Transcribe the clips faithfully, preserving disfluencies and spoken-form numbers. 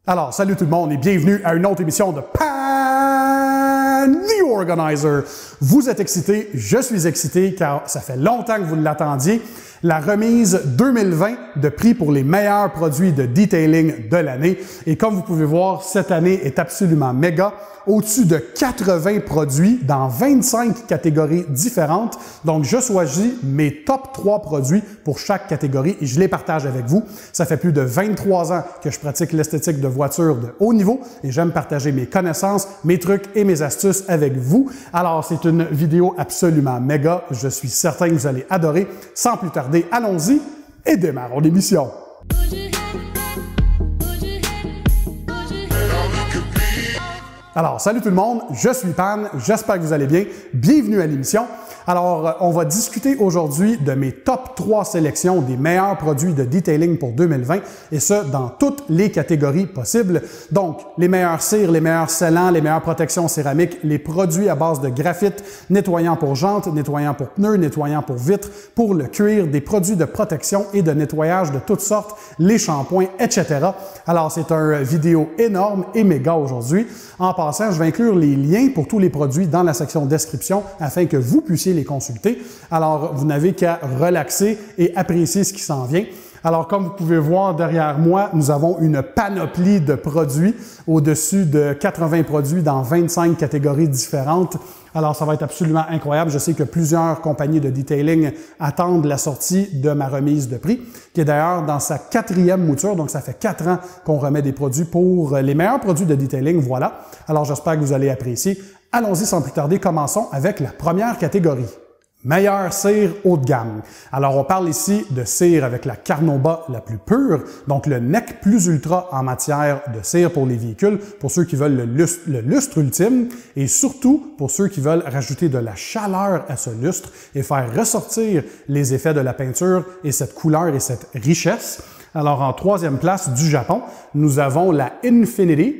Alors, salut tout le monde et bienvenue à une autre émission de Pan the Organizer. Vous êtes excités, je suis excité car ça fait longtemps que vous l'attendiez. La remise deux mille vingt de prix pour les meilleurs produits de detailing de l'année. Et comme vous pouvez voir, cette année est absolument méga. Au-dessus de quatre-vingts produits dans vingt-cinq catégories différentes. Donc, je choisis mes top trois produits pour chaque catégorie et je les partage avec vous. Ça fait plus de vingt-trois ans que je pratique l'esthétique de voitures de haut niveau et j'aime partager mes connaissances, mes trucs et mes astuces avec vous. Alors, c'est une vidéo absolument méga. Je suis certain que vous allez adorer. Sans plus tarder, allons-y et démarrons l'émission. Alors, salut tout le monde, je suis Pan, j'espère que vous allez bien. Bienvenue à l'émission. Alors, on va discuter aujourd'hui de mes top trois sélections des meilleurs produits de detailing pour deux mille vingt et ce, dans toutes les catégories possibles. Donc, les meilleurs cires, les meilleurs scellants, les meilleures protections céramiques, les produits à base de graphite, nettoyants pour jantes, nettoyants pour pneus, nettoyants pour vitres, pour le cuir, des produits de protection et de nettoyage de toutes sortes, les shampoings, et cetera. Alors, c'est une vidéo énorme et méga aujourd'hui. En passant, je vais inclure les liens pour tous les produits dans la section description afin que vous puissiez les consulter. Alors, vous n'avez qu'à relaxer et apprécier ce qui s'en vient. Alors, comme vous pouvez voir derrière moi, nous avons une panoplie de produits, au-dessus de quatre-vingts produits dans vingt-cinq catégories différentes. Alors, ça va être absolument incroyable. Je sais que plusieurs compagnies de detailing attendent la sortie de ma remise de prix, qui est d'ailleurs dans sa quatrième mouture. Donc, ça fait quatre ans qu'on remet des produits pour les meilleurs produits de detailing. Voilà. Alors, j'espère que vous allez apprécier. Allons-y sans plus tarder. Commençons avec la première catégorie. Meilleure cire haut de gamme. Alors, on parle ici de cire avec la Carnauba la plus pure, donc le nec plus ultra en matière de cire pour les véhicules, pour ceux qui veulent le lustre, le lustre ultime, et surtout pour ceux qui veulent rajouter de la chaleur à ce lustre et faire ressortir les effets de la peinture et cette couleur et cette richesse. Alors, en troisième place du Japon, nous avons la Infinity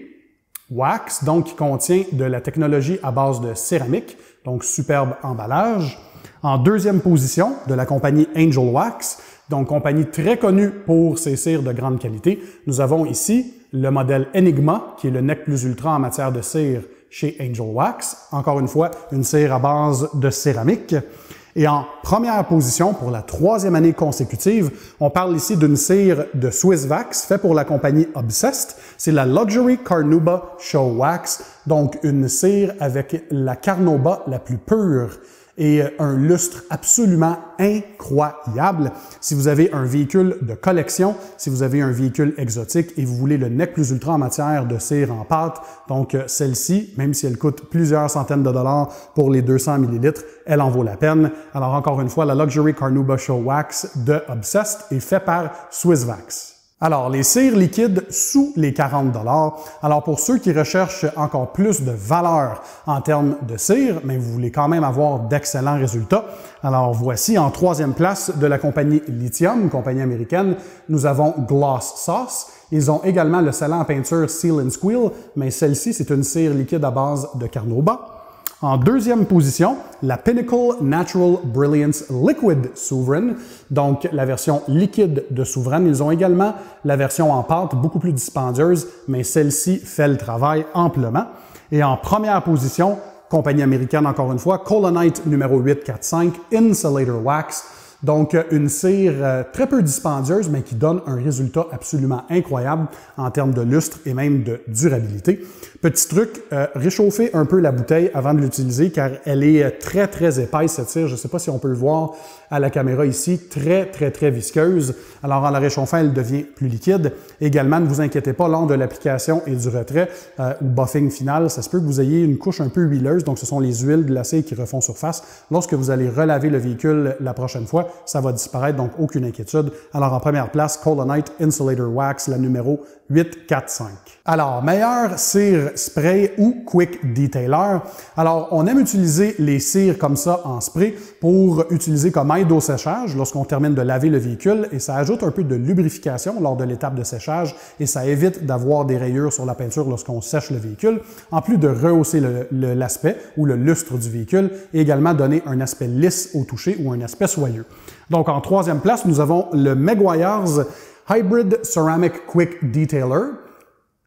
Wax, donc qui contient de la technologie à base de céramique, donc superbe emballage. En deuxième position, de la compagnie Angel Wax, donc compagnie très connue pour ses cires de grande qualité. Nous avons ici le modèle Enigma, qui est le nec plus ultra en matière de cire chez Angel Wax. Encore une fois, une cire à base de céramique. Et en première position, pour la troisième année consécutive, on parle ici d'une cire de Swiss Wax, faite pour la compagnie Obsessed. C'est la Luxury Carnauba Show Wax, donc une cire avec la Carnauba la plus pure et un lustre absolument incroyable. Si vous avez un véhicule de collection, si vous avez un véhicule exotique et vous voulez le nec plus ultra en matière de cire en pâte, donc celle-ci, même si elle coûte plusieurs centaines de dollars pour les deux cents millilitres, elle en vaut la peine. Alors encore une fois, la Luxury Carnauba Show Wax de Obsessed est fait par Swiss Wax. Alors, les cires liquides sous les quarante dollars. Alors, pour ceux qui recherchent encore plus de valeur en termes de cire, mais vous voulez quand même avoir d'excellents résultats, alors voici en troisième place de la compagnie Lithium, compagnie américaine, nous avons Gloss Sauce. Ils ont également le scellant en peinture Seal and Squeal, mais celle-ci, c'est une cire liquide à base de Carnauba. En deuxième position, la Pinnacle Natural Brilliance Liquid Sovereign, donc la version liquide de Sovereign. Ils ont également la version en pâte, beaucoup plus dispendieuse, mais celle-ci fait le travail amplement. Et en première position, compagnie américaine encore une fois, Colonite numéro huit cent quarante-cinq Insulator Wax. Donc, une cire euh, très peu dispendieuse, mais qui donne un résultat absolument incroyable en termes de lustre et même de durabilité. Petit truc, euh, réchauffez un peu la bouteille avant de l'utiliser car elle est très, très épaisse, cette cire. Je ne sais pas si on peut le voir à la caméra ici, très, très, très visqueuse. Alors, en la réchauffant, elle devient plus liquide. Également, ne vous inquiétez pas, lors de l'application et du retrait euh, ou buffing final, ça se peut que vous ayez une couche un peu huileuse. Donc, ce sont les huiles glacées qui refont surface. Lorsque vous allez relaver le véhicule la prochaine fois, ça va disparaître, donc aucune inquiétude. Alors, en première place, Colonite Insulator Wax, la numéro huit cent quarante-cinq. Alors, meilleure cire spray ou quick detailer. Alors, on aime utiliser les cires comme ça en spray pour utiliser comme aide au séchage lorsqu'on termine de laver le véhicule et ça ajoute un peu de lubrification lors de l'étape de séchage et ça évite d'avoir des rayures sur la peinture lorsqu'on sèche le véhicule, en plus de rehausser l'aspect ou le lustre du véhicule et également donner un aspect lisse au toucher ou un aspect soyeux. Donc, en troisième place, nous avons le Meguiar's Hybrid Ceramic Quick Detailer.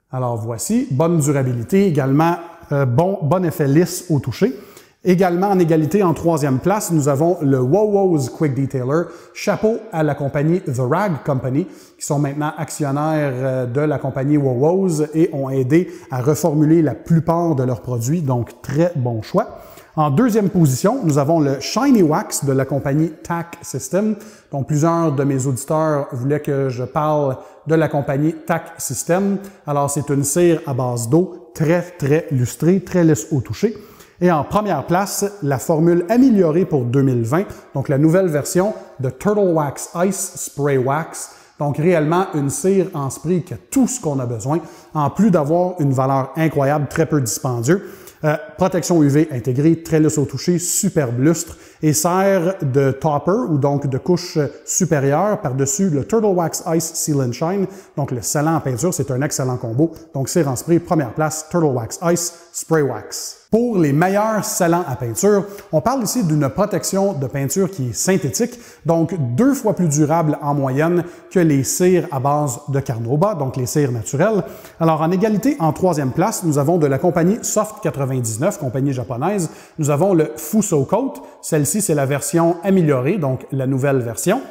Alors voici, bonne durabilité, également euh, bon, bon effet lisse au toucher. Également en égalité en troisième place, nous avons le Wowos Quick Detailer. Chapeau à la compagnie The Rag Company, qui sont maintenant actionnaires de la compagnie Wowos et ont aidé à reformuler la plupart de leurs produits, donc très bon choix. En deuxième position, nous avons le Shiny Wax de la compagnie Tack System. Donc, plusieurs de mes auditeurs voulaient que je parle de la compagnie Tack System. Alors, c'est une cire à base d'eau, très, très lustrée, très lisse au toucher. Et en première place, la formule améliorée pour deux mille vingt, donc la nouvelle version de Turtle Wax Ice Spray Wax. Donc, réellement, une cire en spray qui a tout ce qu'on a besoin, en plus d'avoir une valeur incroyable, très peu dispendieux. Euh, protection U V intégrée, très lisse au toucher, superbe lustre et sert de topper ou donc de couche supérieure par-dessus le Turtle Wax Ice Seal and Shine. Donc le scellant en peinture, c'est un excellent combo. Donc cire en spray, première place, Turtle Wax Ice Spray Wax. Pour les meilleurs scellants à peinture, on parle ici d'une protection de peinture qui est synthétique, donc deux fois plus durable en moyenne que les cires à base de Carnauba, donc les cires naturelles. Alors en égalité, en troisième place, nous avons de la compagnie Soft quatre-vingt-dix-neuf, compagnie japonaise, nous avons le Fuso Coat. Celle-ci, c'est la version améliorée, donc la nouvelle version.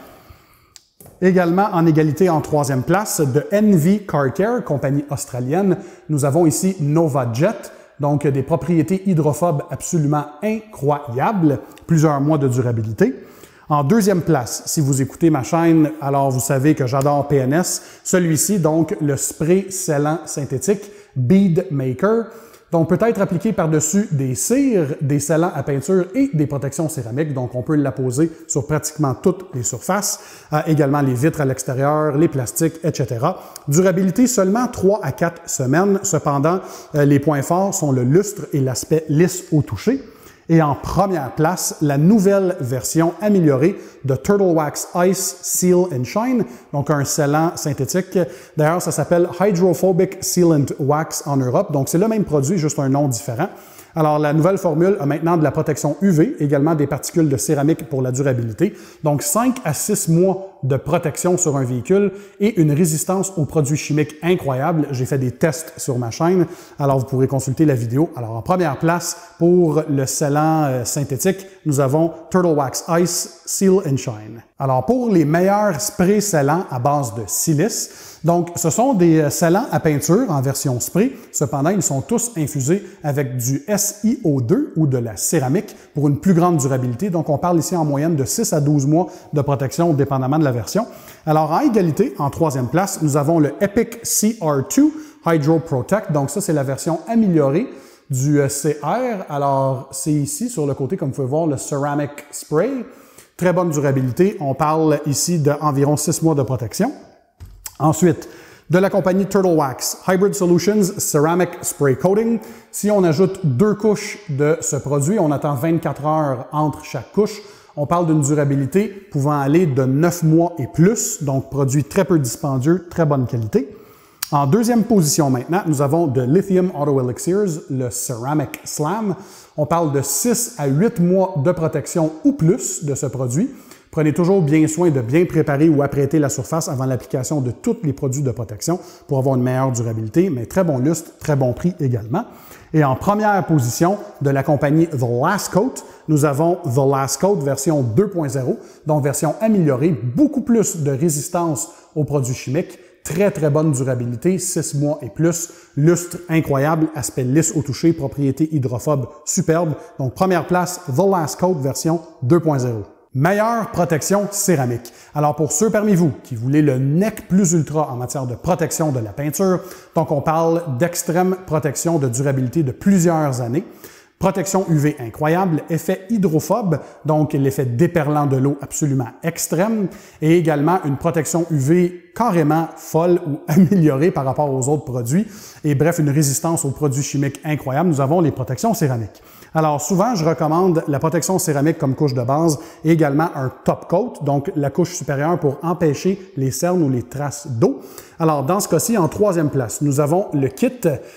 Également en égalité en troisième place, de N V Car Care, compagnie australienne, nous avons ici Nova Jet. Donc, des propriétés hydrophobes absolument incroyables, plusieurs mois de durabilité. En deuxième place, si vous écoutez ma chaîne, alors vous savez que j'adore P N S. Celui-ci, donc, le spray scellant synthétique Bead Maker. Donc, peut être appliqué par-dessus des cires, des scellants à peinture et des protections céramiques. Donc, on peut l'apposer sur pratiquement toutes les surfaces. Euh, également les vitres à l'extérieur, les plastiques, et cetera. Durabilité seulement trois à quatre semaines. Cependant, euh, les points forts sont le lustre et l'aspect lisse au toucher. Et en première place, la nouvelle version améliorée de Turtle Wax Ice Seal and Shine, donc un scellant synthétique. D'ailleurs, ça s'appelle Hydrophobic Sealant Wax en Europe, donc c'est le même produit, juste un nom différent. Alors, la nouvelle formule a maintenant de la protection U V, également des particules de céramique pour la durabilité. Donc, cinq à six mois de protection sur un véhicule et une résistance aux produits chimiques incroyable. J'ai fait des tests sur ma chaîne, alors vous pourrez consulter la vidéo. Alors, en première place, pour le scellant euh, synthétique, nous avons Turtle Wax Ice Seal and Shine. Alors, pour les meilleurs sprays scellants à base de silice, donc, ce sont des scellants à peinture en version spray. Cependant, ils sont tous infusés avec du S i O deux ou de la céramique pour une plus grande durabilité. Donc, on parle ici en moyenne de six à douze mois de protection, dépendamment de la version. Alors, en égalité, en troisième place, nous avons le Epic C R deux Hydro Protect. Donc, ça, c'est la version améliorée du C R. Alors, c'est ici, sur le côté, comme vous pouvez voir, le Ceramic Spray. Très bonne durabilité. On parle ici d'environ six mois de protection. Ensuite, de la compagnie Turtle Wax, Hybrid Solutions Ceramic Spray Coating. Si on ajoute deux couches de ce produit, on attend vingt-quatre heures entre chaque couche. On parle d'une durabilité pouvant aller de neuf mois et plus, donc produit très peu dispendieux, très bonne qualité. En deuxième position maintenant, nous avons de Lithium Auto Elixirs, le Ceramic Slam. On parle de six à huit mois de protection ou plus de ce produit. Prenez toujours bien soin de bien préparer ou apprêter la surface avant l'application de tous les produits de protection pour avoir une meilleure durabilité, mais très bon lustre, très bon prix également. Et en première position de la compagnie The Last Coat, nous avons The Last Coat version deux point zéro, donc version améliorée, beaucoup plus de résistance aux produits chimiques, très très bonne durabilité, six mois et plus, lustre incroyable, aspect lisse au toucher, propriété hydrophobe superbe. Donc première place, The Last Coat version deux point zéro. Meilleure protection céramique. Alors pour ceux parmi vous qui voulaient le nec plus ultra en matière de protection de la peinture, donc on parle d'extrême protection de durabilité de plusieurs années. Protection U V incroyable, effet hydrophobe, donc l'effet déperlant de l'eau absolument extrême, et également une protection U V carrément folle ou améliorée par rapport aux autres produits, et bref, une résistance aux produits chimiques incroyable. Nous avons les protections céramiques. Alors souvent, je recommande la protection céramique comme couche de base et également un top coat, donc la couche supérieure pour empêcher les cernes ou les traces d'eau. Alors dans ce cas-ci, en troisième place, nous avons le kit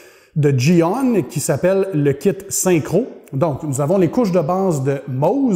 de Geon qui s'appelle le kit Synchro. Donc, nous avons les couches de base de Mohs,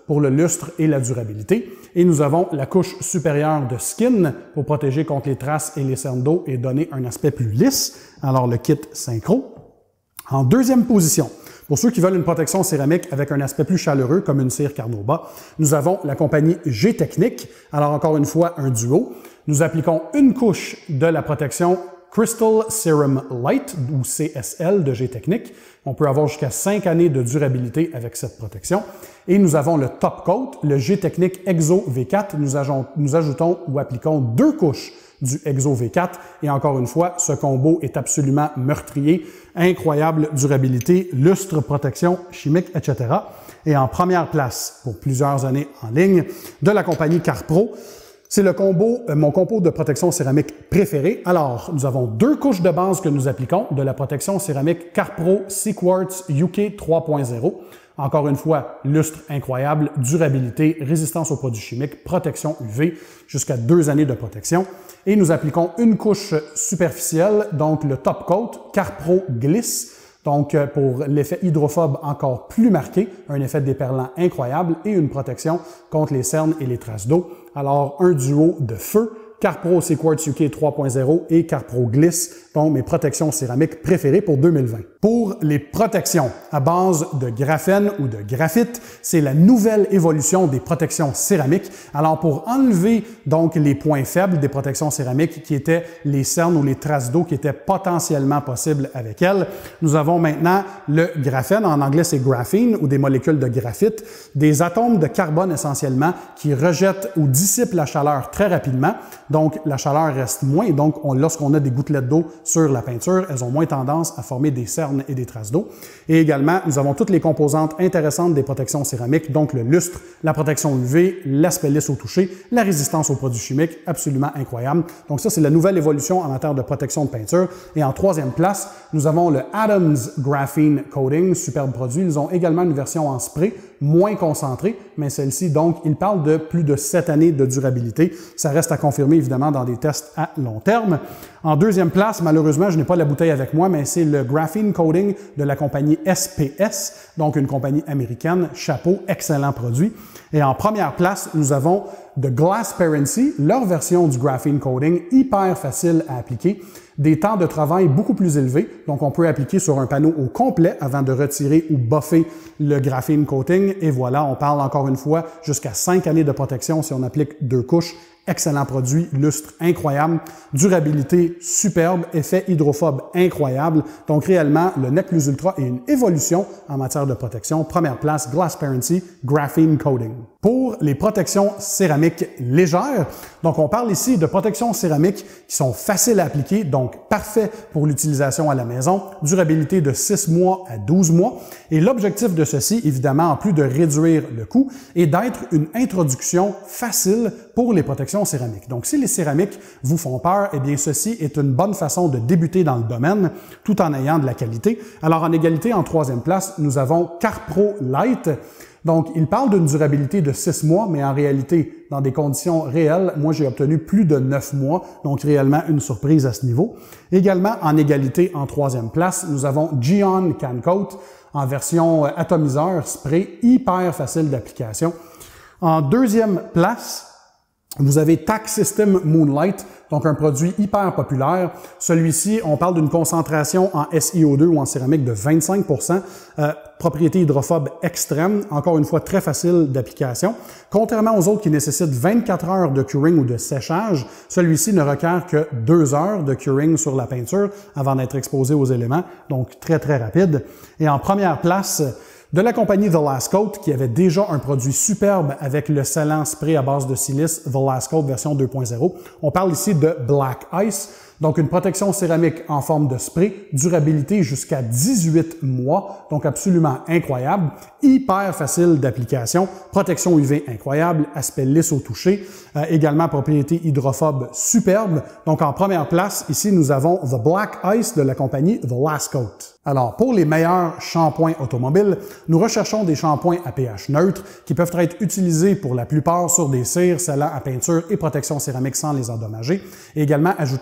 pour le lustre et la durabilité. Et nous avons la couche supérieure de Skin pour protéger contre les traces et les cernes d'eau et donner un aspect plus lisse. Alors le kit Synchro. En deuxième position, pour ceux qui veulent une protection céramique avec un aspect plus chaleureux, comme une cire Carnauba, nous avons la compagnie G-Technique. Alors encore une fois, un duo. Nous appliquons une couche de la protection Crystal Serum Light, ou C S L de G-Technique. On peut avoir jusqu'à cinq années de durabilité avec cette protection. Et nous avons le Top Coat, le G-Technique Exo V quatre. Nous, nous ajoutons ou appliquons deux couches du Exo V quatre. Et encore une fois, ce combo est absolument meurtrier. Incroyable durabilité, lustre, protection chimique, et cetera. Et en première place, pour plusieurs années en ligne, de la compagnie Carpro, c'est le combo, euh, mon combo de protection céramique préféré. Alors, nous avons deux couches de base que nous appliquons de la protection céramique Carpro Seaquartz U K trois point zéro. Encore une fois, lustre incroyable, durabilité, résistance aux produits chimiques, protection U V, jusqu'à deux années de protection. Et nous appliquons une couche superficielle, donc le Top Coat Carpro Gliss, donc pour l'effet hydrophobe encore plus marqué, un effet déperlant incroyable et une protection contre les cernes et les traces d'eau. Alors, un duo de feu, Carpro Seaquartz U K trois point zéro et Carpro Gliss, donc mes protections céramiques préférées pour deux mille vingt. Pour les protections à base de graphène ou de graphite, c'est la nouvelle évolution des protections céramiques. Alors, pour enlever donc les points faibles des protections céramiques qui étaient les cernes ou les traces d'eau qui étaient potentiellement possibles avec elles, nous avons maintenant le graphène, en anglais c'est graphene ou des molécules de graphite, des atomes de carbone essentiellement qui rejettent ou dissipent la chaleur très rapidement. Donc, la chaleur reste moins et donc lorsqu'on a des gouttelettes d'eau sur la peinture, elles ont moins tendance à former des cernes et des traces d'eau. Et également, nous avons toutes les composantes intéressantes des protections céramiques, donc le lustre, la protection U V, l'aspect lisse au toucher, la résistance aux produits chimiques, absolument incroyable. Donc ça, c'est la nouvelle évolution en matière de protection de peinture. Et en troisième place, nous avons le Adams Graphene Coating, superbe produit. Ils ont également une version en spray, moins concentrée, mais celle-ci, donc, il parle de plus de sept années de durabilité. Ça reste à confirmer, évidemment, dans des tests à long terme. En deuxième place, malheureusement, je n'ai pas la bouteille avec moi, mais c'est le Graphene Coating de la compagnie S P S, donc une compagnie américaine. Chapeau, excellent produit. Et en première place, nous avons The Glassparency, leur version du Graphene Coating, hyper facile à appliquer. Des temps de travail beaucoup plus élevés, donc on peut appliquer sur un panneau au complet avant de retirer ou buffer le graphene coating. Et voilà, on parle encore une fois jusqu'à cinq années de protection si on applique deux couches. Excellent produit, lustre incroyable, durabilité superbe, effet hydrophobe incroyable. Donc réellement, le Net Plus Ultra est une évolution en matière de protection. Première place, Glassparency Graphene Coating. Pour les protections céramiques légères, donc on parle ici de protections céramiques qui sont faciles à appliquer, donc parfait pour l'utilisation à la maison, durabilité de six mois à douze mois. Et l'objectif de ceci, évidemment, en plus de réduire le coût, est d'être une introduction facile pour les protections céramiques. Donc, si les céramiques vous font peur, eh bien, ceci est une bonne façon de débuter dans le domaine tout en ayant de la qualité. Alors, en égalité, en troisième place, nous avons Carpro Light. Donc, il parle d'une durabilité de six mois, mais en réalité, dans des conditions réelles, moi, j'ai obtenu plus de neuf mois, donc réellement une surprise à ce niveau. Également, en égalité, en troisième place, nous avons Geon Can Coat en version atomiseur spray, hyper facile d'application. En deuxième place, vous avez Tac System Moonlight, donc un produit hyper populaire. Celui-ci, on parle d'une concentration en S i O deux ou en céramique de vingt-cinq pour cent, euh, propriété hydrophobe extrême, encore une fois très facile d'application. Contrairement aux autres qui nécessitent vingt-quatre heures de curing ou de séchage, celui-ci ne requiert que deux heures de curing sur la peinture avant d'être exposé aux éléments, donc très très rapide. Et en première place, de la compagnie The Last Coat, qui avait déjà un produit superbe avec le scellant spray à base de silice The Last Coat version deux point zéro. On parle ici de Black Ice, donc une protection céramique en forme de spray, durabilité jusqu'à dix-huit mois, donc absolument incroyable, hyper facile d'application, protection U V incroyable, aspect lisse au toucher, euh, également propriété hydrophobe superbe. Donc en première place, ici nous avons The Black Ice de la compagnie The Last Coat. Alors, pour les meilleurs shampoings automobiles, nous recherchons des shampoings à pH neutre qui peuvent être utilisés pour la plupart sur des cires, scellants à peinture et protection céramique sans les endommager, et également ajouter assez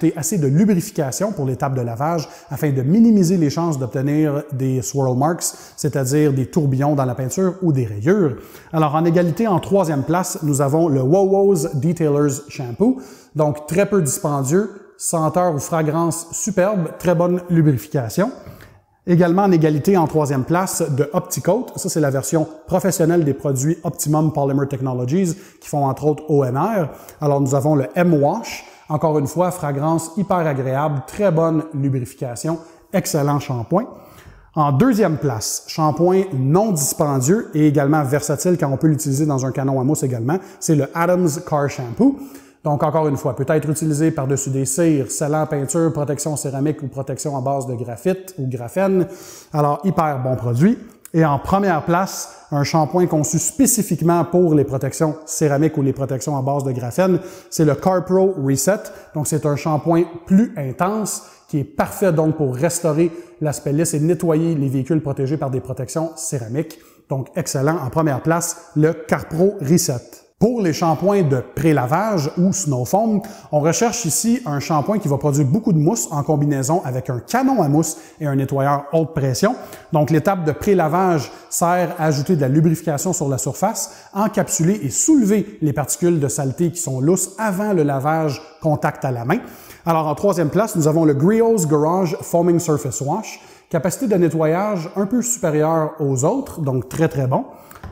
de lubrification pour l'étape de lavage afin de minimiser les chances d'obtenir des swirl marks, c'est-à-dire des tourbillons dans la peinture ou des rayures. Alors, en égalité, en troisième place, nous avons le WOWOS Detailer's Shampoo. Donc, très peu dispendieux, senteur ou fragrance superbe, très bonne lubrification. Également en égalité en troisième place de OptiCoat. Ça, c'est la version professionnelle des produits Optimum Polymer Technologies qui font entre autres O M R. Alors, nous avons le M-Wash. Encore une fois, fragrance hyper agréable, très bonne lubrification, excellent shampoing. En deuxième place, shampoing non dispendieux et également versatile quand on peut l'utiliser dans un canon à mousse également, c'est le Adams Car Shampoo. Donc, encore une fois, peut être utilisé par-dessus des cires, scellants, peinture, protection céramique ou protection à base de graphite ou graphène. Alors, hyper bon produit. Et en première place, un shampoing conçu spécifiquement pour les protections céramiques ou les protections à base de graphène, c'est le CarPro Reset. Donc, c'est un shampoing plus intense qui est parfait donc pour restaurer l'aspect lisse et nettoyer les véhicules protégés par des protections céramiques. Donc, excellent. En première place, le CarPro Reset. Pour les shampoings de pré-lavage ou snow foam, on recherche ici un shampoing qui va produire beaucoup de mousse en combinaison avec un canon à mousse et un nettoyeur haute pression. Donc, l'étape de pré-lavage sert à ajouter de la lubrification sur la surface, encapsuler et soulever les particules de saleté qui sont lousses avant le lavage contact à la main. Alors, en troisième place, nous avons le Griot's Garage Foaming Surface Wash, capacité de nettoyage un peu supérieure aux autres, donc très très bon.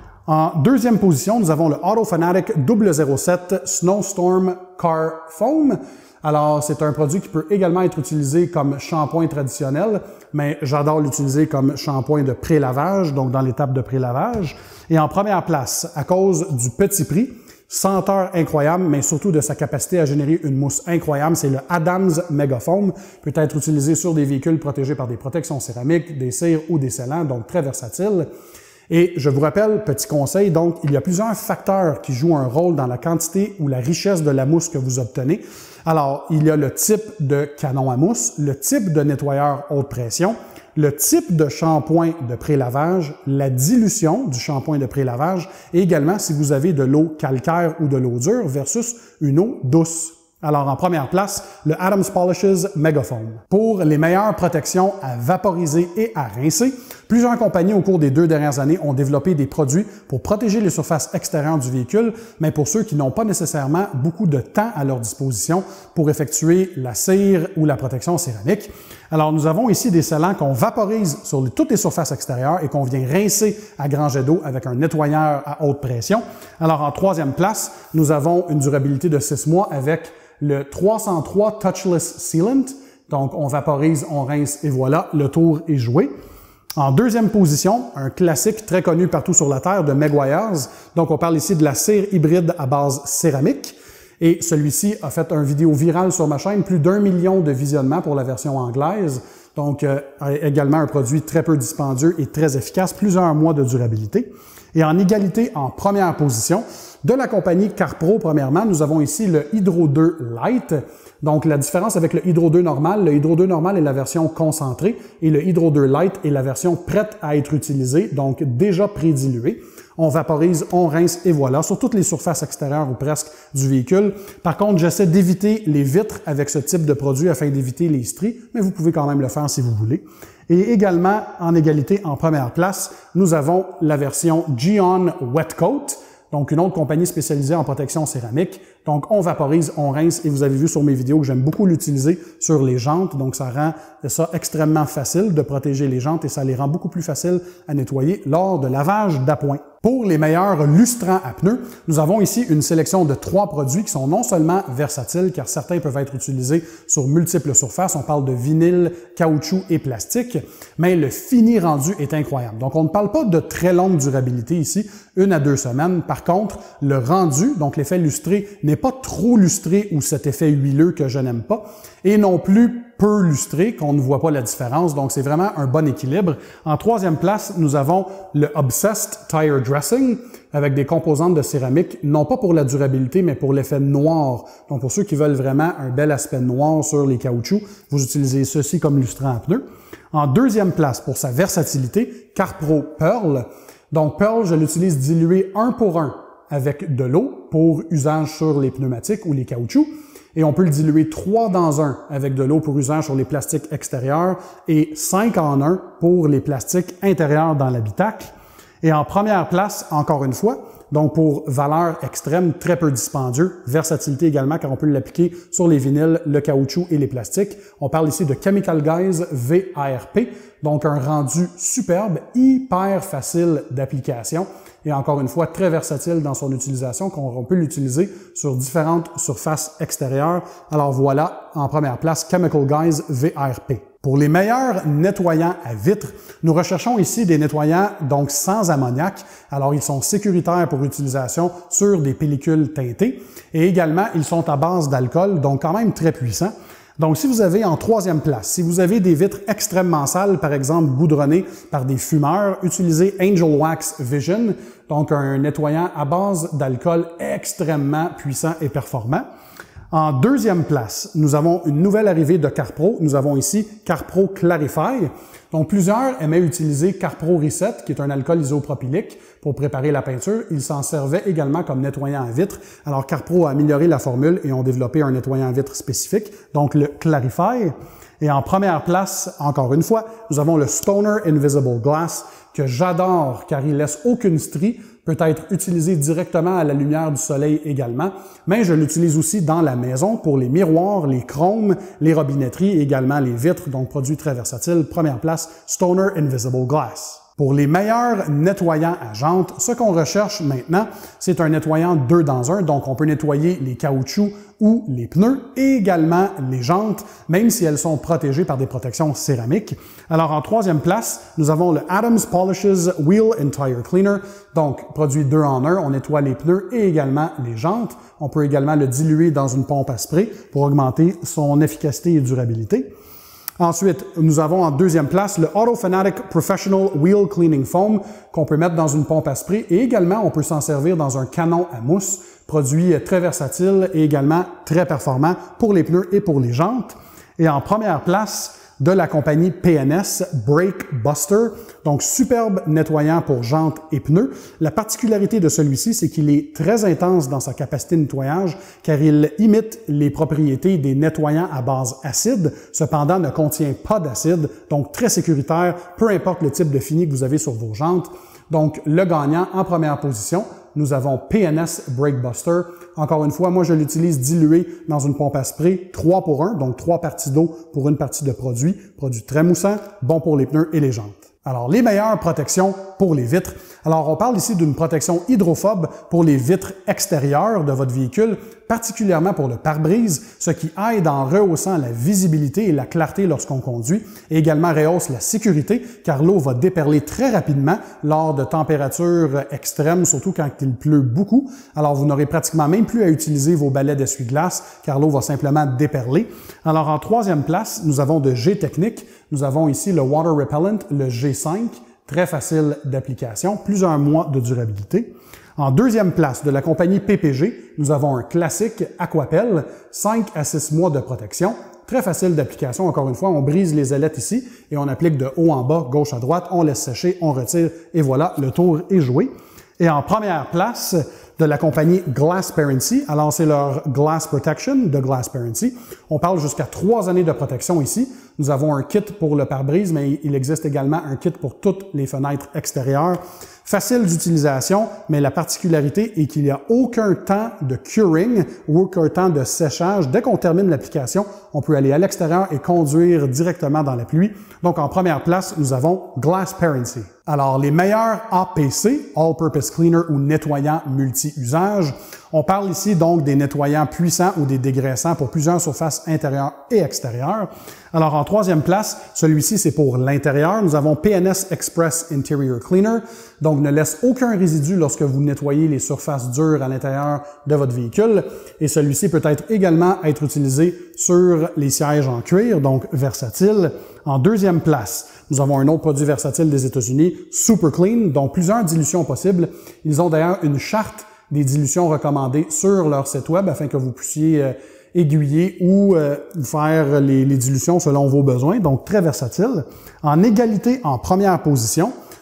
En deuxième position, nous avons le AutoFanatic double zéro sept Snowstorm Car Foam. Alors, c'est un produit qui peut également être utilisé comme shampoing traditionnel, mais j'adore l'utiliser comme shampoing de pré-lavage, donc dans l'étape de pré-lavage. Et en première place, à cause du petit prix, senteur incroyable, mais surtout de sa capacité à générer une mousse incroyable, c'est le Adams Mega Foam. Peut être utilisé sur des véhicules protégés par des protections céramiques, des cires ou des scellants, donc très versatile. Et je vous rappelle, petit conseil, donc, il y a plusieurs facteurs qui jouent un rôle dans la quantité ou la richesse de la mousse que vous obtenez. Alors, il y a le type de canon à mousse, le type de nettoyeur haute pression, le type de shampoing de pré-lavage, la dilution du shampoing de pré-lavage et également si vous avez de l'eau calcaire ou de l'eau dure versus une eau douce. Alors, en première place, le Adams Polishes Mega Foam. Pour les meilleures protections à vaporiser et à rincer, plusieurs compagnies au cours des deux dernières années ont développé des produits pour protéger les surfaces extérieures du véhicule, mais pour ceux qui n'ont pas nécessairement beaucoup de temps à leur disposition pour effectuer la cire ou la protection céramique. Alors, nous avons ici des scellants qu'on vaporise sur les, toutes les surfaces extérieures et qu'on vient rincer à grand jet d'eau avec un nettoyeur à haute pression. Alors, en troisième place, nous avons une durabilité de six mois avec le trois cent trois Touchless Sealant. Donc, on vaporise, on rince et voilà, le tour est joué. En deuxième position, un classique très connu partout sur la Terre de Meguiar's. Donc, on parle ici de la cire hybride à base céramique. Et celui-ci a fait une vidéo virale sur ma chaîne, plus d'un million de visionnements pour la version anglaise. Donc, euh, également un produit très peu dispendieux et très efficace, plusieurs mois de durabilité. Et en égalité, en première position, de la compagnie CarPro, premièrement, nous avons ici le Hydro deux Light. Donc, la différence avec le Hydro deux normal, le Hydro deux normal est la version concentrée et le Hydro deux Light est la version prête à être utilisée, donc déjà prédiluée. On vaporise, on rince et voilà, sur toutes les surfaces extérieures ou presque du véhicule. Par contre, j'essaie d'éviter les vitres avec ce type de produit afin d'éviter les stries, mais vous pouvez quand même le faire si vous voulez. Et également, en égalité, en première place, nous avons la version Gyeon Wet Coat, donc une autre compagnie spécialisée en protection céramique. Donc, on vaporise, on rince, et vous avez vu sur mes vidéos que j'aime beaucoup l'utiliser sur les jantes, donc ça rend ça extrêmement facile de protéger les jantes et ça les rend beaucoup plus faciles à nettoyer lors de lavage d'appoint. Pour les meilleurs lustrants à pneus, nous avons ici une sélection de trois produits qui sont non seulement versatiles, car certains peuvent être utilisés sur multiples surfaces, on parle de vinyle, caoutchouc et plastique, mais le fini rendu est incroyable. Donc, on ne parle pas de très longue durabilité ici, une à deux semaines. Par contre, le rendu, donc l'effet lustré, n'est pas trop lustré ou cet effet huileux que je n'aime pas, et non plus peu lustré, qu'on ne voit pas la différence. Donc, c'est vraiment un bon équilibre. En troisième place, nous avons le Obsessed Tire Dressing avec des composantes de céramique, non pas pour la durabilité, mais pour l'effet noir. Donc, pour ceux qui veulent vraiment un bel aspect noir sur les caoutchoucs, vous utilisez ceci comme lustrant à pneus. En deuxième place, pour sa versatilité, CarPro Pearl. Donc, Pearl, je l'utilise dilué un pour un avec de l'eau pour usage sur les pneumatiques ou les caoutchoucs. Et on peut le diluer trois dans un avec de l'eau pour usage sur les plastiques extérieurs et cinq en un pour les plastiques intérieurs dans l'habitacle. Et en première place, encore une fois, donc pour valeur extrême, très peu dispendieux, versatilité également car on peut l'appliquer sur les vinyles, le caoutchouc et les plastiques. On parle ici de Chemical Guys V A R P, donc un rendu superbe, hyper facile d'application et encore une fois très versatile dans son utilisation, qu'on peut l'utiliser sur différentes surfaces extérieures. Alors voilà, en première place, Chemical Guys V A R P. Pour les meilleurs nettoyants à vitres, nous recherchons ici des nettoyants donc sans ammoniac. Alors, ils sont sécuritaires pour utilisation sur des pellicules teintées et également, ils sont à base d'alcool, donc quand même très puissants. Donc, si vous avez en troisième place, si vous avez des vitres extrêmement sales, par exemple goudronnées par des fumeurs, utilisez Angel Wax Vision, donc un nettoyant à base d'alcool extrêmement puissant et performant. En deuxième place, nous avons une nouvelle arrivée de CarPro. Nous avons ici CarPro Clarify. Donc, plusieurs aimaient utiliser CarPro Reset, qui est un alcool isopropylique, pour préparer la peinture. Ils s'en servaient également comme nettoyant à vitre. Alors, CarPro a amélioré la formule et ont développé un nettoyant à vitre spécifique, donc le Clarify. Et en première place, encore une fois, nous avons le Stoner Invisible Glass, que j'adore car il laisse aucune strie, peut être utilisé directement à la lumière du soleil également, mais je l'utilise aussi dans la maison pour les miroirs, les chromes, les robinetteries et également les vitres, donc produit très versatile. Première place, Stoner Invisible Glass. Pour les meilleurs nettoyants à jantes, ce qu'on recherche maintenant, c'est un nettoyant deux dans un, donc on peut nettoyer les caoutchoucs ou les pneus et également les jantes, même si elles sont protégées par des protections céramiques. Alors en troisième place, nous avons le Adams Polishes Wheel and Tire Cleaner, donc produit deux en un, on nettoie les pneus et également les jantes. On peut également le diluer dans une pompe à spray pour augmenter son efficacité et durabilité. Ensuite, nous avons en deuxième place le AutoFanatic Professional Wheel Cleaning Foam qu'on peut mettre dans une pompe à spray et également on peut s'en servir dans un canon à mousse, produit très versatile et également très performant pour les pneus et pour les jantes. Et en première place, de la compagnie P N S Brake Buster, donc superbe nettoyant pour jantes et pneus. La particularité de celui-ci, c'est qu'il est très intense dans sa capacité de nettoyage car il imite les propriétés des nettoyants à base acide, cependant ne contient pas d'acide, donc très sécuritaire, peu importe le type de fini que vous avez sur vos jantes. Donc le gagnant en première position, nous avons P N S Brake Buster. Encore une fois, moi je l'utilise dilué dans une pompe à spray, trois pour un, donc trois parties d'eau pour une partie de produit. Produit très moussant, bon pour les pneus et les jantes. Alors, les meilleures protections pour les vitres. Alors, on parle ici d'une protection hydrophobe pour les vitres extérieures de votre véhicule, particulièrement pour le pare-brise, ce qui aide en rehaussant la visibilité et la clarté lorsqu'on conduit, et également rehausse la sécurité, car l'eau va déperler très rapidement lors de températures extrêmes, surtout quand il pleut beaucoup. Alors, vous n'aurez pratiquement même plus à utiliser vos balais d'essuie-glace, car l'eau va simplement déperler. Alors, en troisième place, nous avons de G-Technique. Nous avons ici le Water Repellent, le G cinq, très facile d'application, plusieurs mois de durabilité. En deuxième place, de la compagnie P P G, nous avons un classique Aquapel, cinq à six mois de protection, très facile d'application. Encore une fois, on brise les ailettes ici et on applique de haut en bas, gauche à droite, on laisse sécher, on retire et voilà, le tour est joué. Et en première place, de la compagnie Glassparency. Alors, c'est leur Glass Protection de Glassparency. On parle jusqu'à trois années de protection ici. Nous avons un kit pour le pare-brise, mais il existe également un kit pour toutes les fenêtres extérieures. Facile d'utilisation, mais la particularité est qu'il n'y a aucun temps de curing ou aucun temps de séchage. Dès qu'on termine l'application, on peut aller à l'extérieur et conduire directement dans la pluie. Donc, en première place, nous avons Glassparency. Alors, les meilleurs A P C, All Purpose Cleaner ou nettoyant multi-usage. On parle ici donc des nettoyants puissants ou des dégraissants pour plusieurs surfaces intérieures et extérieures. Alors, en troisième place, celui-ci, c'est pour l'intérieur. Nous avons P N S Express Interior Cleaner, donc ne laisse aucun résidu lorsque vous nettoyez les surfaces dures à l'intérieur de votre véhicule. Et celui-ci peut être également être utilisé sur les sièges en cuir, donc versatile. En deuxième place, nous avons un autre produit versatile des États-Unis, Super Clean, dont plusieurs dilutions possibles. Ils ont d'ailleurs une charte des dilutions recommandées sur leur site web afin que vous puissiez euh, aiguiller ou euh, faire les, les dilutions selon vos besoins, donc très versatile. En égalité, en première position,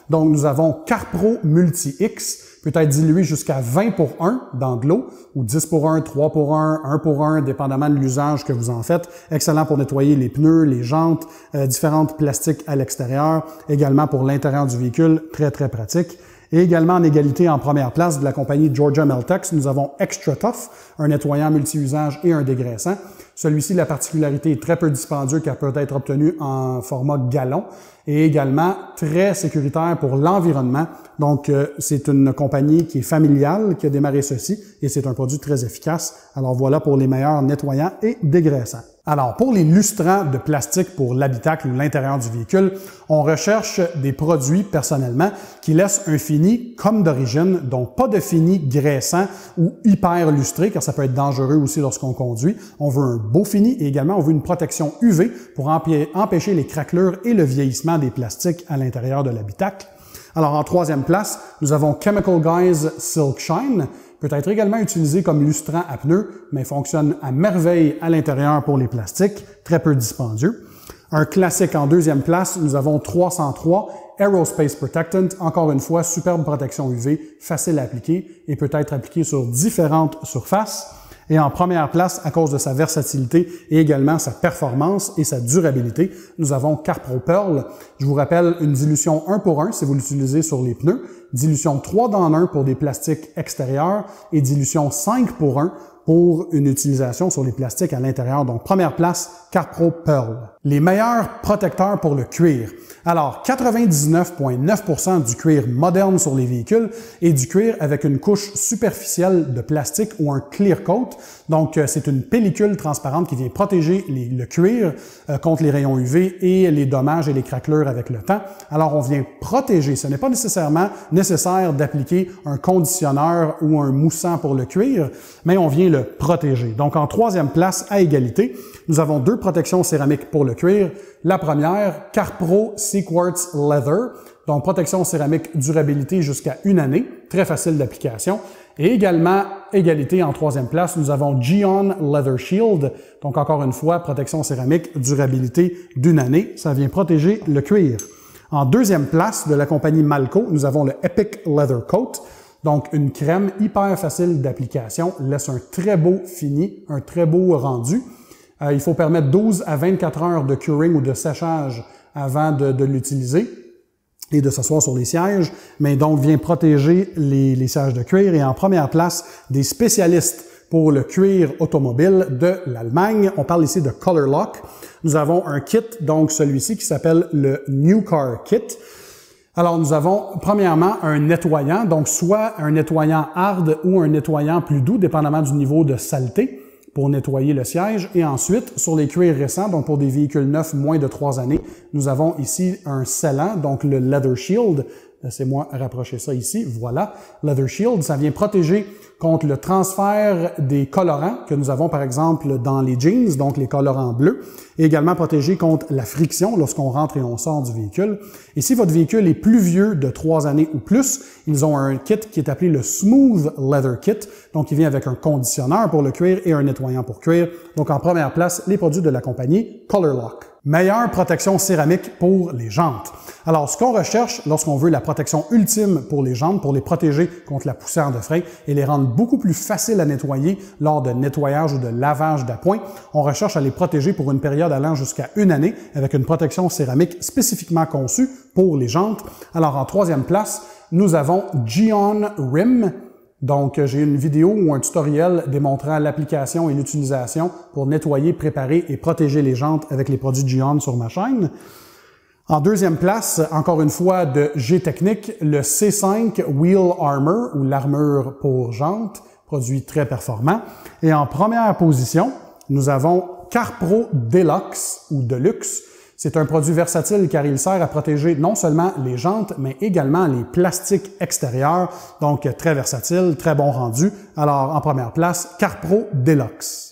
Donc, nous avons CarPro Multi-X, peut être dilué jusqu'à vingt pour un dans de l'eau, ou dix pour un, trois pour un, un pour un, dépendamment de l'usage que vous en faites. Excellent pour nettoyer les pneus, les jantes, euh, différentes plastiques à l'extérieur. Également pour l'intérieur du véhicule, très, très pratique. Et également en égalité en première place de la compagnie Georgia Meltex, nous avons Extra Tough, un nettoyant multi-usage et un dégraissant. Celui-ci, la particularité est très peu dispendieux car peut être obtenu en format gallon et également très sécuritaire pour l'environnement. Donc, euh, c'est une compagnie qui est familiale qui a démarré ceci et c'est un produit très efficace. Alors voilà pour les meilleurs nettoyants et dégraissants. Alors, pour les lustrants de plastique pour l'habitacle ou l'intérieur du véhicule, on recherche des produits, personnellement, qui laissent un fini comme d'origine, donc pas de fini graissant ou hyper lustré, car ça peut être dangereux aussi lorsqu'on conduit. On veut un beau fini et également on veut une protection U V pour empêcher les craquelures et le vieillissement des plastiques à l'intérieur de l'habitacle. Alors, en troisième place, nous avons Chemical Guys Silk Shine. Peut être également utilisé comme lustrant à pneus, mais fonctionne à merveille à l'intérieur pour les plastiques, très peu dispendieux. Un classique en deuxième place, nous avons trois cent trois Aerospace Protectant. Encore une fois, superbe protection U V, facile à appliquer et peut être appliqué sur différentes surfaces. Et en première place, à cause de sa versatilité et également sa performance et sa durabilité, nous avons CarPro Pearl. Je vous rappelle une dilution un pour un si vous l'utilisez sur les pneus, dilution trois dans un pour des plastiques extérieurs et dilution cinq pour un pour une utilisation sur les plastiques à l'intérieur. Donc, première place, CarPro Pearl. Les meilleurs protecteurs pour le cuir. Alors, quatre-vingt-dix-neuf virgule neuf pour cent du cuir moderne sur les véhicules est du cuir avec une couche superficielle de plastique ou un clear coat. Donc, c'est une pellicule transparente qui vient protéger les, le cuir euh, contre les rayons U V et les dommages et les craquelures avec le temps. Alors, on vient protéger. Ce n'est pas nécessairement nécessaire d'appliquer un conditionneur ou un moussant pour le cuir, mais on vient le protéger. Donc, en troisième place, à égalité, nous avons deux protections céramiques pour le cuir. La première, CarPro Sequartz Leather, donc protection céramique durabilité jusqu'à une année, très facile d'application. Et également, égalité en troisième place, nous avons Gyeon Leather Shield, donc encore une fois, protection céramique, durabilité d'une année, ça vient protéger le cuir. En deuxième place de la compagnie Malco, nous avons le Epic Leather Coat, donc une crème hyper facile d'application, laisse un très beau fini, un très beau rendu. Euh, il faut permettre douze à vingt-quatre heures de curing ou de séchage avant de, de l'utiliser et de s'asseoir sur les sièges, mais donc vient protéger les, les sièges de cuir. Et en première place, des spécialistes pour le cuir automobile de l'Allemagne. On parle ici de Color Lock. Nous avons un kit, donc celui-ci, qui s'appelle le New Car Kit. Alors, nous avons premièrement un nettoyant, donc soit un nettoyant hard ou un nettoyant plus doux, dépendamment du niveau de saleté, pour nettoyer le siège. Et ensuite, sur les cuirs récents, donc pour des véhicules neufs moins de trois années, nous avons ici un scellant, donc le Leather Shield. Laissez-moi rapprocher ça ici. Voilà, Leather Shield, ça vient protéger contre le transfert des colorants que nous avons par exemple dans les jeans, donc les colorants bleus, et également protéger contre la friction lorsqu'on rentre et on sort du véhicule. Et si votre véhicule est plus vieux de trois années ou plus, ils ont un kit qui est appelé le Smooth Leather Kit, donc il vient avec un conditionneur pour le cuir et un nettoyant pour cuir. Donc en première place, les produits de la compagnie Color Lock. Meilleure protection céramique pour les jantes. Alors, ce qu'on recherche lorsqu'on veut la protection ultime pour les jantes, pour les protéger contre la poussière de frein et les rendre beaucoup plus faciles à nettoyer lors de nettoyage ou de lavage d'appoint, on recherche à les protéger pour une période allant jusqu'à une année avec une protection céramique spécifiquement conçue pour les jantes. Alors, en troisième place, nous avons Gyeon Rim. Donc, j'ai une vidéo ou un tutoriel démontrant l'application et l'utilisation pour nettoyer, préparer et protéger les jantes avec les produits Gyeon sur ma chaîne. En deuxième place, encore une fois de G-Technique, le C cinq Wheel Armor ou l'armure pour jantes, produit très performant. Et en première position, nous avons CarPro Deluxe ou Deluxe. C'est un produit versatile car il sert à protéger non seulement les jantes, mais également les plastiques extérieurs. Donc, très versatile, très bon rendu. Alors, en première place, CarPro Deluxe.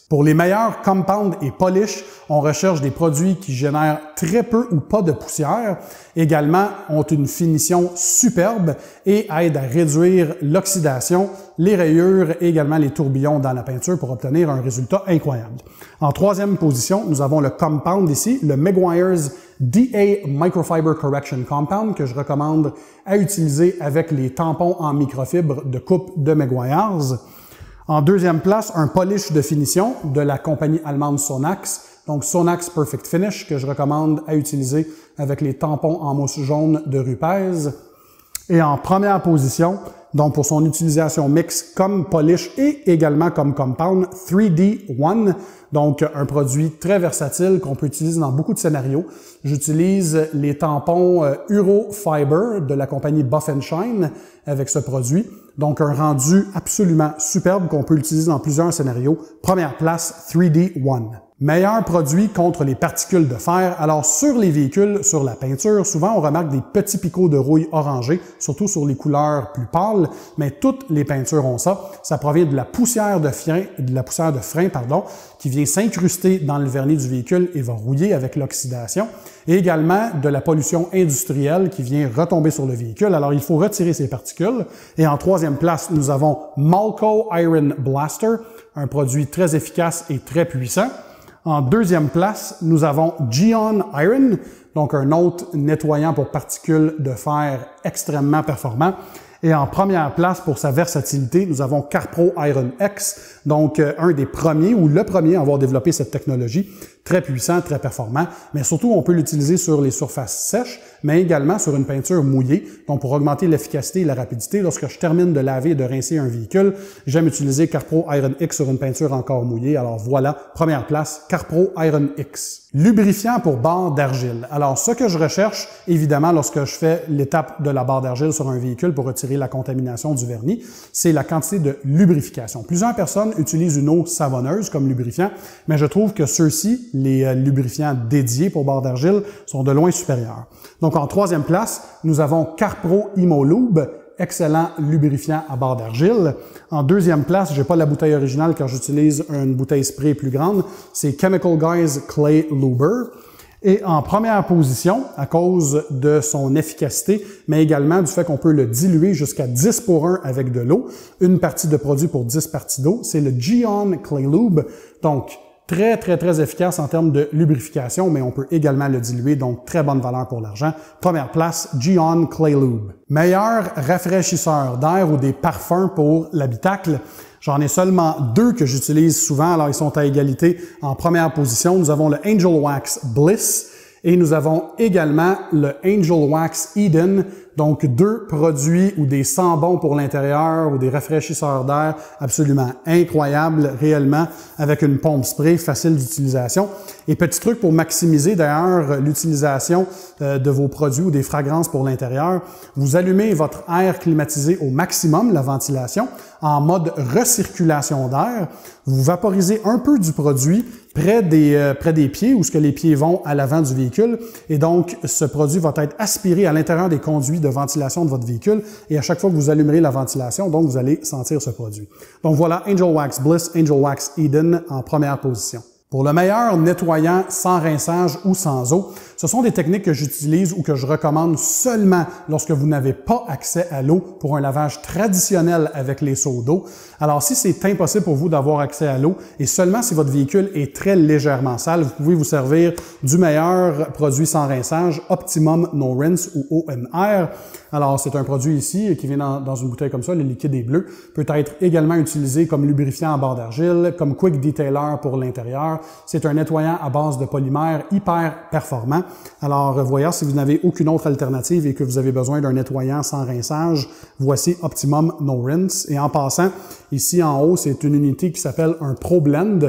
Pour les meilleurs compound et polish, on recherche des produits qui génèrent très peu ou pas de poussière, également ont une finition superbe et aident à réduire l'oxydation, les rayures et également les tourbillons dans la peinture pour obtenir un résultat incroyable. En troisième position, nous avons le compound ici, le Meguiar's D A Microfiber Correction Compound que je recommande à utiliser avec les tampons en microfibre de coupe de Meguiar's. En deuxième place, un polish de finition de la compagnie allemande Sonax, donc Sonax Perfect Finish que je recommande à utiliser avec les tampons en mousse jaune de Rupes. Et en première position, donc pour son utilisation mixte comme polish et également comme compound, trois D One, donc un produit très versatile qu'on peut utiliser dans beaucoup de scénarios. J'utilise les tampons Eurofiber de la compagnie Buff and Shine avec ce produit. Donc un rendu absolument superbe qu'on peut utiliser dans plusieurs scénarios. Première place, trois D One. Meilleur produit contre les particules de fer. Alors, sur les véhicules, sur la peinture, souvent on remarque des petits picots de rouille orangés, surtout sur les couleurs plus pâles, mais toutes les peintures ont ça. Ça provient de la poussière de frein, de la poussière de frein, pardon, qui vient s'incruster dans le vernis du véhicule et va rouiller avec l'oxydation. Et également de la pollution industrielle qui vient retomber sur le véhicule. Alors, il faut retirer ces particules. Et en troisième place, nous avons Malco Iron Blaster, un produit très efficace et très puissant. En deuxième place, nous avons Geon Iron, donc un autre nettoyant pour particules de fer extrêmement performant. Et en première place, pour sa versatilité, nous avons Carpro Iron X, donc euh, un des premiers ou le premier à avoir développé cette technologie, très puissant, très performant, mais surtout on peut l'utiliser sur les surfaces sèches, mais également sur une peinture mouillée, donc pour augmenter l'efficacité et la rapidité. Lorsque je termine de laver et de rincer un véhicule, j'aime utiliser Carpro Iron X sur une peinture encore mouillée. Alors voilà, première place, Carpro Iron X. Lubrifiant pour barre d'argile. Alors ce que je recherche, évidemment, lorsque je fais l'étape de la barre d'argile sur un véhicule pour retirer la contamination du vernis, c'est la quantité de lubrification. Plusieurs personnes utilisent une eau savonneuse comme lubrifiant, mais je trouve que ceux-ci, les lubrifiants dédiés pour barre d'argile, sont de loin supérieurs. Donc en troisième place, nous avons Carpro Imolube, excellent lubrifiant à barre d'argile. En deuxième place, j'ai pas la bouteille originale car j'utilise une bouteille spray plus grande, c'est Chemical Guys Clay Luber. Et en première position, à cause de son efficacité, mais également du fait qu'on peut le diluer jusqu'à dix pour un avec de l'eau, une partie de produit pour dix parties d'eau, c'est le Geon Clay Lube. Donc, très, très, très efficace en termes de lubrification, mais on peut également le diluer, donc très bonne valeur pour l'argent. Première place, Geon Clay Lube. Meilleur rafraîchisseur d'air ou des parfums pour l'habitacle. J'en ai seulement deux que j'utilise souvent, alors ils sont à égalité. En première position, nous avons le Angel Wax Bliss et nous avons également le Angel Wax Eden. Donc, deux produits ou des sambons pour l'intérieur ou des rafraîchisseurs d'air absolument incroyables, réellement, avec une pompe spray facile d'utilisation. Et petit truc pour maximiser d'ailleurs l'utilisation euh, de vos produits ou des fragrances pour l'intérieur, vous allumez votre air climatisé au maximum, la ventilation, en mode recirculation d'air. Vous vaporisez un peu du produit près des, euh, près des pieds, où ce que les pieds vont à l'avant du véhicule. Et donc, ce produit va être aspiré à l'intérieur des conduits de ventilation de votre véhicule. Et à chaque fois que vous allumerez la ventilation, donc vous allez sentir ce produit. Donc voilà, Angel Wax Bliss, Angel Wax Eden en première position. Pour le meilleur nettoyant sans rinçage ou sans eau, ce sont des techniques que j'utilise ou que je recommande seulement lorsque vous n'avez pas accès à l'eau pour un lavage traditionnel avec les seaux d'eau. Alors si c'est impossible pour vous d'avoir accès à l'eau et seulement si votre véhicule est très légèrement sale, vous pouvez vous servir du meilleur produit sans rinçage, Optimum No Rinse ou O N R. Alors c'est un produit ici qui vient dans, dans une bouteille comme ça, le liquide est bleu, peut être également utilisé comme lubrifiant à barre d'argile, comme Quick Detailer pour l'intérieur. C'est un nettoyant à base de polymère hyper performant. Alors, voyons, si vous n'avez aucune autre alternative et que vous avez besoin d'un nettoyant sans rinçage, voici Optimum No Rinse. Et en passant, ici en haut, c'est une unité qui s'appelle un Pro Blend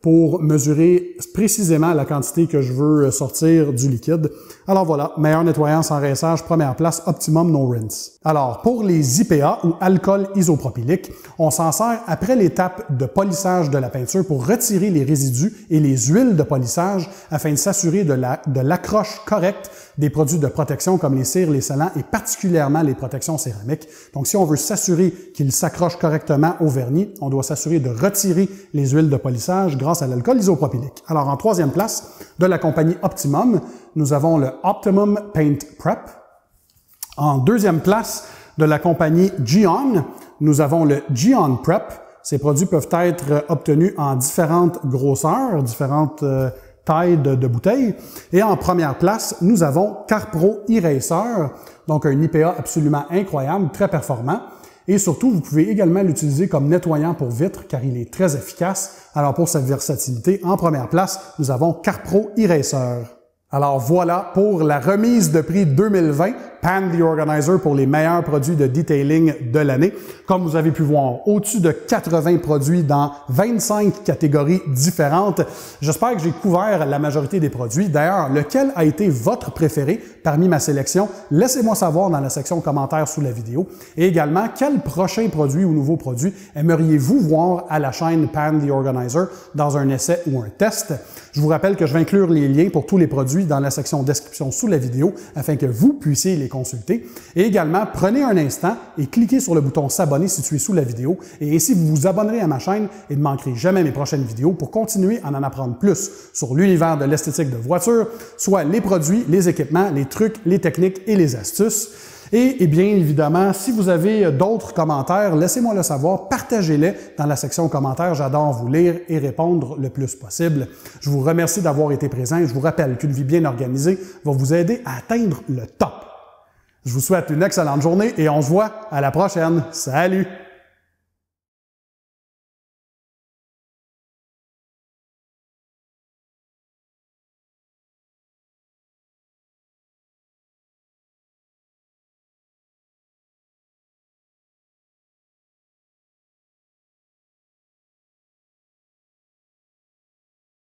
pour mesurer précisément la quantité que je veux sortir du liquide. Alors voilà, meilleur nettoyant sans rinçage, première place, Optimum No Rinse. Alors, pour les I P A ou alcool isopropylique, on s'en sert après l'étape de polissage de la peinture pour retirer les résidus et les huiles de polissage afin de s'assurer de la, de l'accroche correcte des produits de protection comme les cires, les scellants et particulièrement les protections céramiques. Donc, si on veut s'assurer qu'ils s'accrochent correctement au vernis, on doit s'assurer de retirer les huiles de polissage grâce à l'alcool isopropylique. Alors, en troisième place de la compagnie Optimum, nous avons le Optimum Paint Prep. En deuxième place de la compagnie Gyeon, nous avons le Gyeon Prep. Ces produits peuvent être obtenus en différentes grosseurs, différentes euh, tailles de, de bouteilles. Et en première place, nous avons Carpro Eraser, donc un I P A absolument incroyable, très performant. Et surtout, vous pouvez également l'utiliser comme nettoyant pour vitres car il est très efficace. Alors pour cette versatilité, en première place, nous avons Carpro Eraser. Alors voilà pour la remise de prix deux mille vingt, Pan The Organizer pour les meilleurs produits de detailing de l'année. Comme vous avez pu voir, au-dessus de quatre-vingts produits dans vingt-cinq catégories différentes. J'espère que j'ai couvert la majorité des produits. D'ailleurs, lequel a été votre préféré parmi ma sélection? Laissez-moi savoir dans la section commentaires sous la vidéo. Et également, quel prochain produit ou nouveau produit aimeriez-vous voir à la chaîne Pan The Organizer dans un essai ou un test? Je vous rappelle que je vais inclure les liens pour tous les produits dans la section description sous la vidéo afin que vous puissiez les consulter. Et également, prenez un instant et cliquez sur le bouton s'abonner situé sous la vidéo et ainsi vous vous abonnerez à ma chaîne et ne manquerez jamais mes prochaines vidéos pour continuer à en apprendre plus sur l'univers de l'esthétique de voiture, soit les produits, les équipements, les trucs, les techniques et les astuces. Et, et bien évidemment, si vous avez d'autres commentaires, laissez-moi le savoir, partagez-les dans la section commentaires. J'adore vous lire et répondre le plus possible. Je vous remercie d'avoir été présent et je vous rappelle qu'une vie bien organisée va vous aider à atteindre le top. Je vous souhaite une excellente journée et on se voit à la prochaine. Salut!